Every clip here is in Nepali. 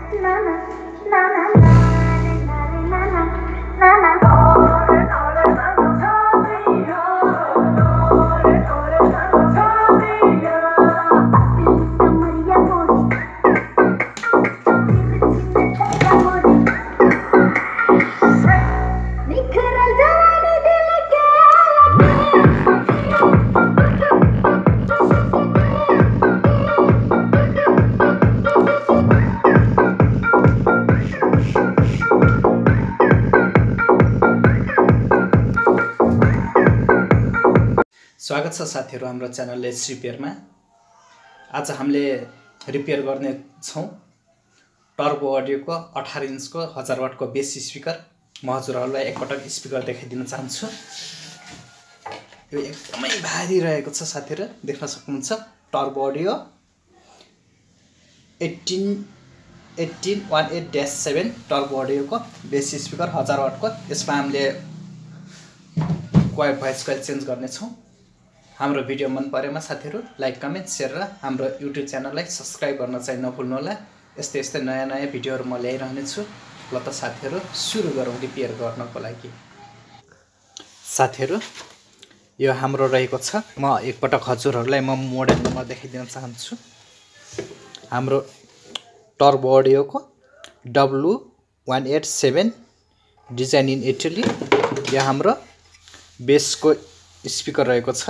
स्वागत छ साथीहरु हाम्रो च्यानल लेट्स रिपेयरमा। आज हामीले रिपेयर गर्ने छौं टर्बो अडियोको 18 इन्चको 1000 वाटको बेस स्पिकर। म हजुरहरुलाई एकपटक स्पिकर देखाइदिन चाहन्छु। यो एकदमै भारी रहेको छ साथीहरु, देख्न सक्नुहुन्छ। टर्बो अडियो 1818-7 टर्बो अडियोको बेस स्पिकर 1000 वाटको। यसमा हामीले कोइल भोइस कोइल चेन्ज गर्ने छौं। हाम्रो भिडियो मन परेमा साथीहरु लाइक कमेन्ट शेयर र हाम्रो युट्युब च्यानललाई सब्स्क्राइब गर्न चाहिँ नभुल्नु होला। यस्तै नयाँ भिडियोहरु म ल्याइरहने छु। ल त साथीहरु सुरु गरौँ रिपेयर गर्नको लागि। साथीहरु यो हाम्रो रहेको छ। म एकपटक हजुरहरुलाई म मोडल नम्बर देखाइदिन चाहन्छु। हाम्रो टर्बो अडियोको W187 डिजाइन इन इटली। यो हाम्रो बेसको स्पिकर रहेको छ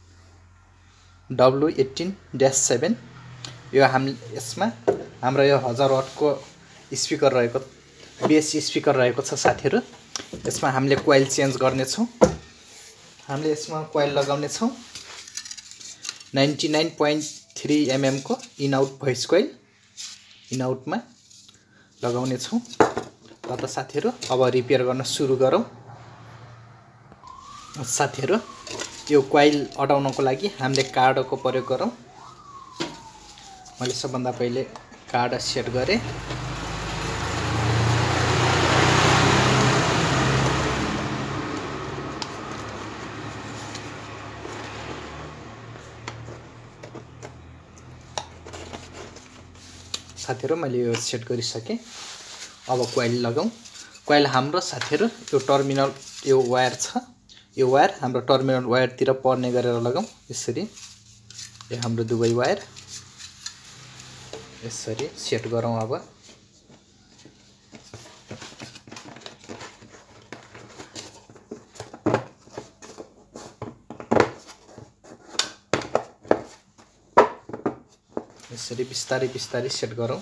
W18-7। यो यसमा हाम्रो यो 1000 वाटको स्पिकर रहेको बेस स्पिकर रहेको छ साथीहरु। यसमा हामीले कोइल चेन्ज गर्ने छौं। हामीले यसमा कोइल लगाउने छौं 99.3 mm को in out voice coil in आउटमा लगाउने छौं। ल त साथीहरु अब रिपेयर गर्न सुरु गरौँ। साथीहरु यो कोइल अटाउनको लागि हामीले कार्डको प्रयोग गरौँ। मैले सबभन्दा पहिले कार्ड सेट गरे। साथीहरु मैले यो सेट गरिसके। अब कोइल लगाऊ। कोइल हाम्रो साथीहरु यो टर्मिनल यो वायर छ। यो वायर हाम्रो टर्मिनल वायर तिर पर्ने गरेर लगाऊ। यसरी यो हाम्रो दुवै वायर यसरी सेट गरौँ। अब यसरी बिस्तारै सेट गरौँ।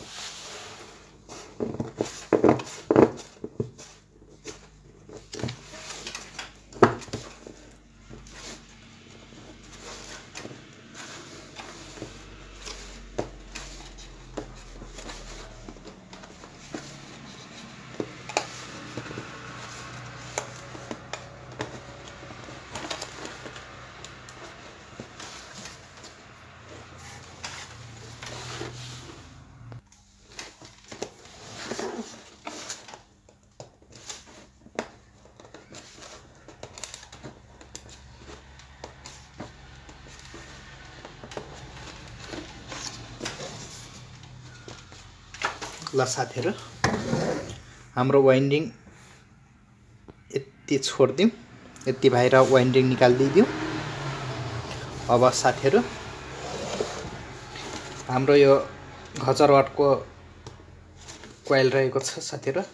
ल साथीहरु हाम्रो वाइन्डिङ यति छोड्दियौ। यति बाहिर वाइन्डिङ निकाल्दिदियौ। अब साथीहरु हाम्रो यो 1000 वाटको कोइल रहेको छ साथीहरु।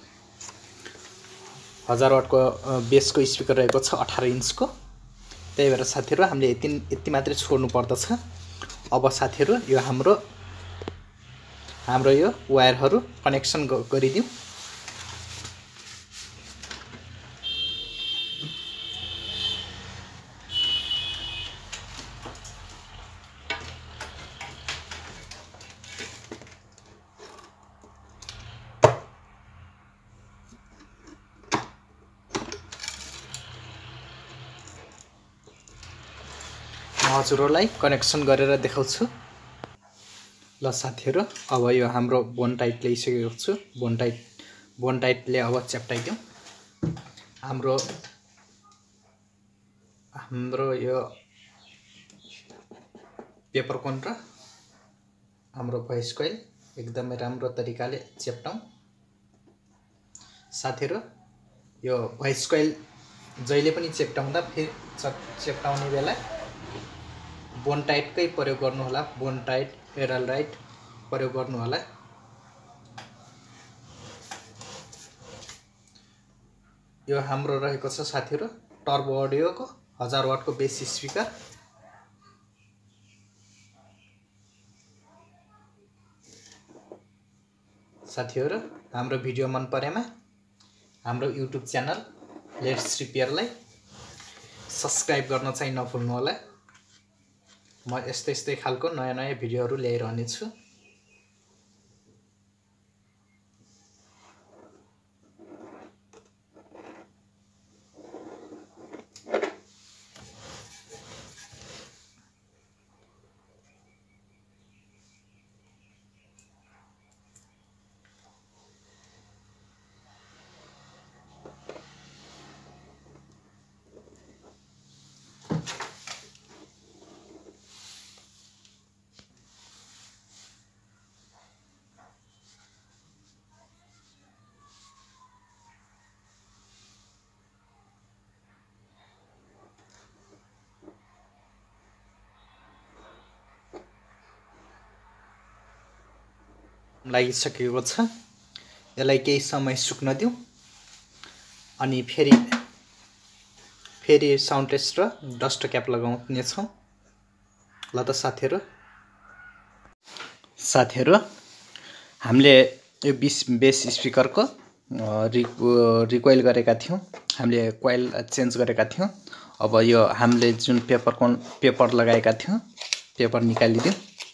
1000 वाटको बेसको स्पिकर रहेको छ 18 इन्चको। त्यही भएर साथीहरु हामीले यति मात्रै छोड्नु पर्दछ। अब साथीहरु यो हाम्रो यो वायरहरु कनेक्सन गरिदियौ। हजुरहरुलाई कनेक्सन गरेर देखाउँछु। ल साथीहरु अब यो हाम्रो बोन टाइट ल्याइसकेको छु। बोन टाइटले अब च्याप्टाइदियौ। हाम्रो यो पेपर कोन र हाम्रो भोइस कोइल एकदमै राम्रो तरिकाले चेप्टाउँ। साथीहरु, यो भोइस कोइल जहिले पनि चेप्टाउँदा चेप्टाउने बेला बोन टाइटकै प्रयोग गर्नु होला। बोन टाइट, फेरल राइट प्रयोग गर्नु होला। यो हाम्रो रहेको छ साथीहरु टर्बो अडियोको 1000 वाटको बेस स्पिकर। साथीहरु, हाम्रो भिडियो मन परेमा हाम्रो युट्युब च्यानल लेट्स रिपेयरलाई सब्स्क्राइब गर्न चाहिँ नभुल्नु होला। म यस्तै खालको नयाँ भिडियोहरु ल्याइरहने छु। लागिसकेको छ। यसलाई केही समय सुक्न दिउँ अनि फेरि साउन्ड टेस्ट र डस्ट क्याप लगाउने छौं। ल त साथीहरु, हामीले यो बेस स्पिकरको रिकोइल गरेका थियौं। हामीले कोइल चेन्ज गरेका थियौं। अब यो हामीले जुन पेपर लगाएका थियौं, पेपर निकालिदिउँ।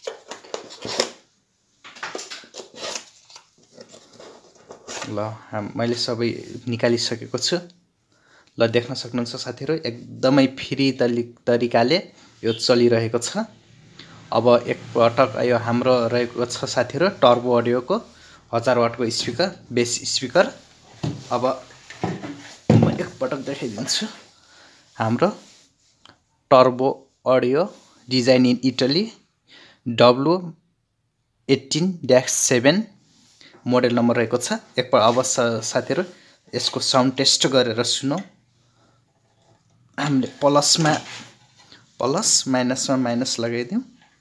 ल मैले सबै निकालिसकेको छु। ल देख्न सक्नुहुन्छ साथीहरु, एकदमै फ्री तरिकाले यो चलिरहेको छ। अब एकपटक यो हाम्रो रहेको छ साथीहरु टर्बो अडियोको 1000 वाटको स्पिकर, बेस स्पिकर। अब म एकपटक देखाइदिन्छु। हाम्रो turbo audio design in Italy W18-7 model number रहेको छ। अब साथीहरु यसको साउन्ड टेस्ट गरेर सुनौ। हामीले प्लस माइनसमा माइनस लगाइदिउँ।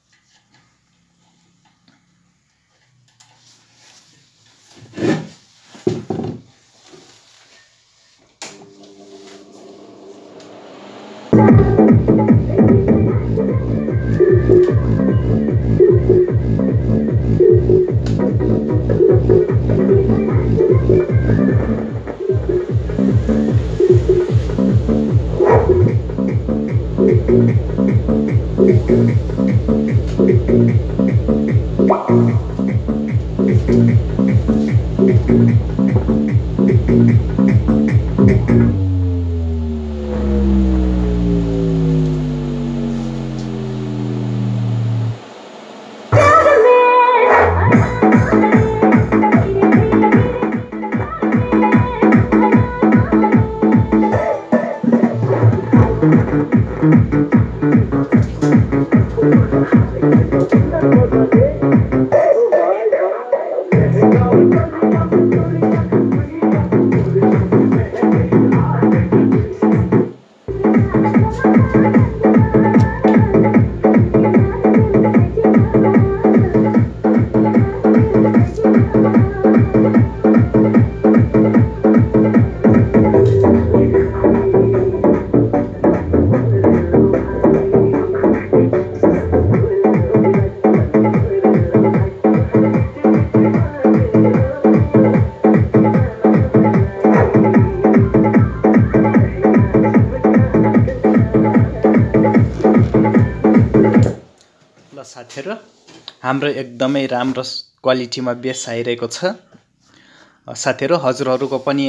साथीहरु, हाम्रो एकदमै राम्रो क्वालिटीमा बेस आइरहेको छ। साथीहरु, हजुरहरुको पनि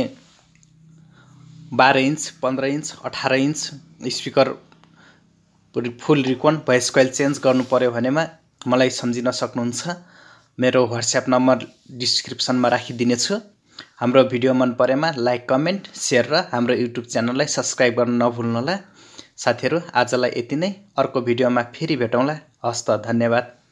12 inch, 15 inch, 18 inch speaker full recone voice coil change गर्नु पर्यो भनेमा मलाई सम्झिन सक्नुहुन्छ। मेरो WhatsApp नम्बर डिस्क्रिप्सनमा राखिदिने छु। हाम्रो भिडियो मन परेमा लाइक, कमेन्ट, शेयर र हाम्रो युट्युब च्यानललाई सब्स्क्राइब गर्न नभुल्नुहोला। साथीहरु, आजलाई यति नै। अर्को भिडियोमा फेरि भेटौँला। हस्त, धन्यवाद।